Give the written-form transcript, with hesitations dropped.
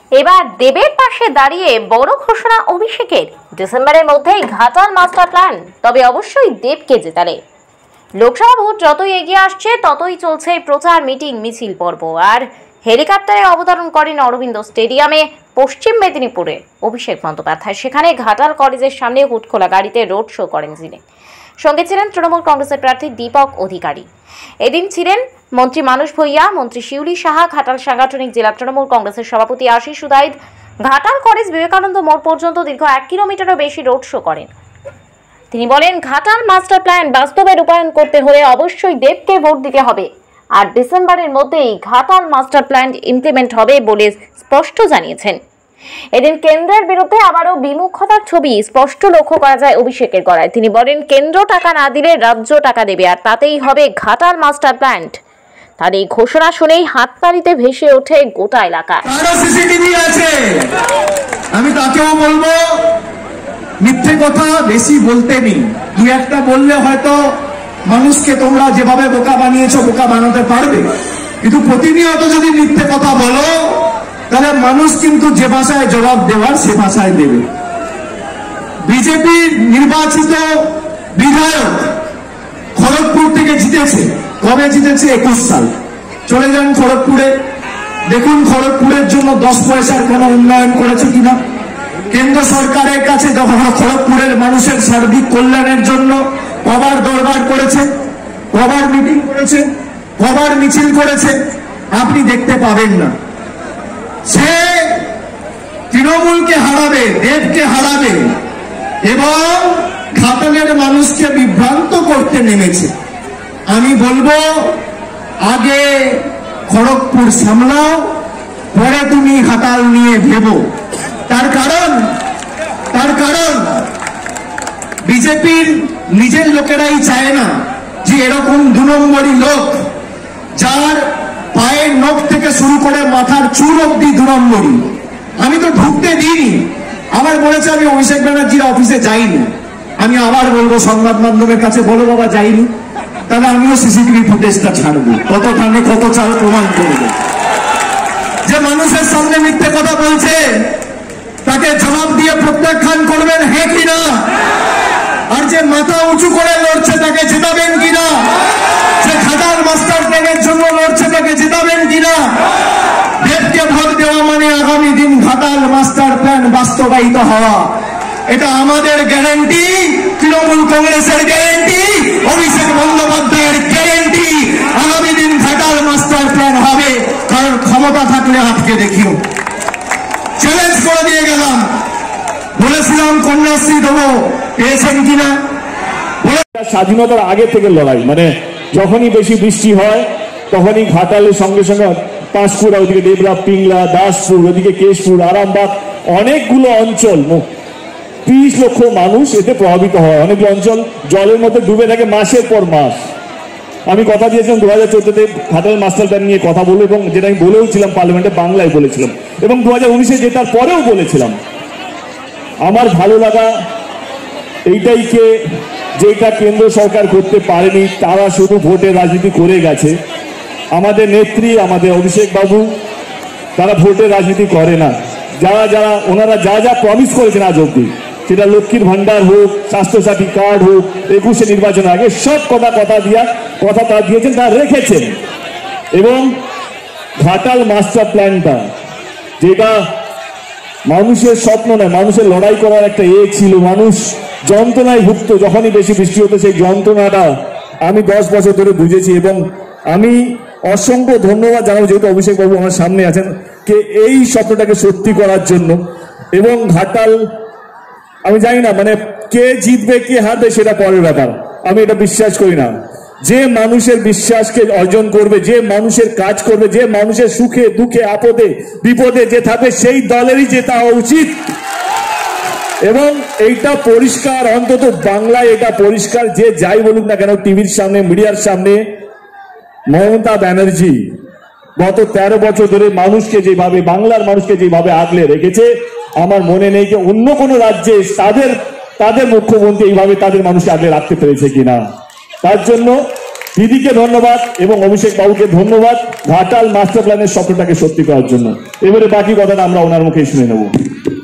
এবার দেবের পাশে দাঁড়িয়ে বড় ঘোষণা অভিষেকের, ডিসেম্বরের মধ্যেই ঘাটাল মাস্টার প্ল্যান, তবে অবশ্যই দেবকে জেতালে। লোকসভা ভোট যতই এগিয়ে আসছে ততই চলছে প্রচার, মিটিং, মিছিল পর্ব। আর হেলিকপ্টারে অবতরণ করেন অরবিন্দ স্টেডিয়ামে পশ্চিম মেদিনীপুরে অভিষেক বন্দ্যোপাধ্যায়। সেখানে ঘাটাল কলেজের সামনে হুটখোলা গাড়িতে রোড শো করেন তিনি। সঙ্গে ছিলেন তৃণমূল কংগ্রেসের প্রার্থী দীপক অধিকারী। এদিন ছিলেন মন্ত্রী মানস ভূঁইয়া, মন্ত্রী শিউলি সাহা, ঘাটাল সাংগঠনিক জেলা তৃণমূল কংগ্রেসের সভাপতি আশিস উদাইদ। ঘাটাল কলেজ বিবেকানন্দ মোড় পর্যন্ত দীর্ঘ 1 কিলোমিটারও বেশি রোড শো করেন। তিনি বলেন, ঘাটাল মাস্টার প্ল্যান বাস্তবে রূপায়ণ করতে হলে অবশ্যই দেবকে ভোট দিতে হবে, আর ডিসেম্বরের মধ্যেই ঘাটাল মাস্টার প্ল্যান ইমপ্লিমেন্ট হবে বলে স্পষ্ট জানিয়েছেন। এদিন কেন্দ্রের বিরুদ্ধে আবারও বিমুখতার ছবি স্পষ্ট লক্ষ্য করা যায় অভিষেকের গলায়। তিনি বলেন, কেন্দ্র টাকা না দিলে রাজ্য টাকা দেবে, আর তাতেই হবে ঘাটাল মাস্টার প্ল্যান। তার এই ঘোষণা শুনেই হাততালিতে ভেসে ওঠে গোটা এলাকা। আমি তাকেও বলবো, মিথ্যে কথা বেশি বলতে নেই। দু একটা বললে হয়তো মানুষকে তোমরা যেভাবে বোকা বানিয়েছো বোকা বানাতে পারবে, কিন্তু প্রতিনিয়ত যদি মিথ্যে কথা বলো তাহলে মানুষ কিন্তু যে ভাষায় জবাব দেওয়ার সে ভাষায় দেবে। বিজেপির নির্বাচিত বিধায়ক খড়গপুর থেকে জিতেছে। কবে জিতেছে? 21 সাল। চলে যান খড়গপুরে, দেখুন খড়গপুরের জন্য 10 পয়সার কোন উন্নয়ন করেছে কিনা। কেন্দ্র সরকারের কাছে যখন খড়গপুরের মানুষের সার্বিক কল্যাণের জন্য কবার দরবার করেছে, কবার মিটিং করেছে, কবার মিছিল করেছে, আপনি দেখতে পাবেন না। সে তৃণমূলকে হারাবে, দেবকে হারাবে এবং ঘাটালের মানুষকে বিভ্রান্ত করতে নেমেছে। আমি বলবো, আগে খড়গপুর সামলাও, পরে তুমি ঘাটাল নিয়ে ভেবো। তার কারণ বিজেপির নিজের লোকেরাই চায় না যে এরকম 2 নম্বরই লোক, যার পায়ের নখ থেকে শুরু করে মাথার চুল অব্দি 2 নম্বরই। আমি তো ঢুকতে দিইনি, আবার বলেছে আমি অভিষেক ব্যানার্জির অফিসে যাইনি। আমি আবার বলবো সংবাদ মাধ্যমের কাছে, বলো বাবা যাইনি, তাহলে আমিও সিসিটিভি ফুটেজটা ছাড়বো, কত ধানে কত চাল প্রমাণ করবো। যে মানুষের সামনে মিথ্যে কথা বলছে তাকে জবাব দিয়ে প্রত্যাখ্যান করবেন, হ্যাঁ কিনা? আর যে মাথা উঁচু করে লড়ছে তাকে জেতাবেন কিনা? যে ঘাটাল মাস্টার প্ল্যানের জন্য লড়ছে তাকে জেতাবেন কিনা? দেবকে ভোট দেওয়া মানে আগামী দিন ঘাটাল মাস্টার প্ল্যান বাস্তবায়িত হওয়া। এটা আমাদের গ্যারান্টি, তৃণমূল কংগ্রেসের গ্যারান্টি, অভিষেক বন্দ্যোপাধ্যায়ের গ্যারান্টি। আগামী দিন ঘাটাল মাস্টার প্ল্যান হবে, কারণ ক্ষমতা থাকলে আটকে দেখিও। চ্যালেঞ্জ করে দিয়ে গেলাম, বলেছিলাম কন্যাশ্রী দেবো, পেয়েছেন কিনা? স্বাধীনতার আগে থেকে লড়াই, মানে যখনই বেশি বৃষ্টি হয় তখনই ঘাটালের সঙ্গে সঙ্গে পাঁশকুড়া, ওদিকে দেবরা, পিংলা, দাসপুর, ওদিকে কেশপুর, আরামবাগ, অনেকগুলো অঞ্চল, 30 লক্ষ মানুষ এতে প্রভাবিত হয়। অনেকগুলো অঞ্চল জলের মধ্যে ডুবে থাকে মাসের পর মাস। আমি কথা দিয়েছিলাম 2014-তে ঘাটাল মাস্টার প্ল্যান নিয়ে কথা বলবো, এবং যেটা আমি বলেওছিলাম পার্লামেন্টে, বাংলায় বলেছিলাম, এবং 2019-এ জেতার পরেও বলেছিলাম। আমার ভালো লাগা এইটাই যেটা কেন্দ্র সরকার করতে পারেনি, তারা শুধু ভোটের রাজনীতি করে গেছে। আমাদের নেত্রী, আমাদের অভিষেক বাবু, তারা ভোটের রাজনীতি করে না। ওনারা যা প্রমিস করেছেন আজ অব্দি, সেটা লক্ষ্মীর ভান্ডার হোক, স্বাস্থ্যসাথী কার্ড হোক, 21-এ নির্বাচনের আগে সব কথা তারা দিয়েছেন, তারা রেখেছেন। এবং ঘাটাল মাস্টার প্ল্যানটা, যেটা মানুষের স্বপ্ন নয়, মানুষের লড়াই করার একটা ছিল, মানুষ যন্ত্রণায় ভুগত যখনই বেশি বৃষ্টি হতো, সেই যন্ত্রণাটা আমি 10 বছর ধরে বুঝেছি। এবং আমি অসংখ্য ধন্যবাদ জানাবো, যেহেতু অভিষেক বাবু আমার সামনে আছেন, এই স্বপ্নটাকে সত্যি করার জন্য। এবং ঘাটাল, আমি জানি না মানে কে জিতবে কে হারবে সেটা পরের ব্যাপার, আমি এটা বিশ্বাস করি না। যে মানুষের বিশ্বাসকে অর্জন করবে, যে মানুষের কাজ করবে, যে মানুষের সুখে দুঃখে আপদে বিপদে যে থাকবে, সেই দলেরই জেতা হওয়া উচিত। এবং এইটা পরিষ্কার, অন্তত বাংলায় এটা পরিষ্কার, যে যাই বলুক না কেন টিভির সামনে, মিডিয়ার সামনে, মমতা ব্যানার্জি গত 13 বছর ধরে মানুষকে যেভাবে, বাংলার মানুষকে যেভাবে আগলে রেখেছে, আমার মনে নেই যে অন্য কোনো রাজ্যে তাদের মুখ্যমন্ত্রী এইভাবে তাদের মানুষকে আগলে রাখতে পেরেছে কিনা। তার জন্য দিদিকে ধন্যবাদ এবং অভিষেক বাবুকে ধন্যবাদ ঘাটাল মাস্টার প্ল্যানের স্বপ্নটাকে সত্যি করার জন্য। এবারে বাকি কথাটা আমরা ওনার মুখেই শুনে নেব।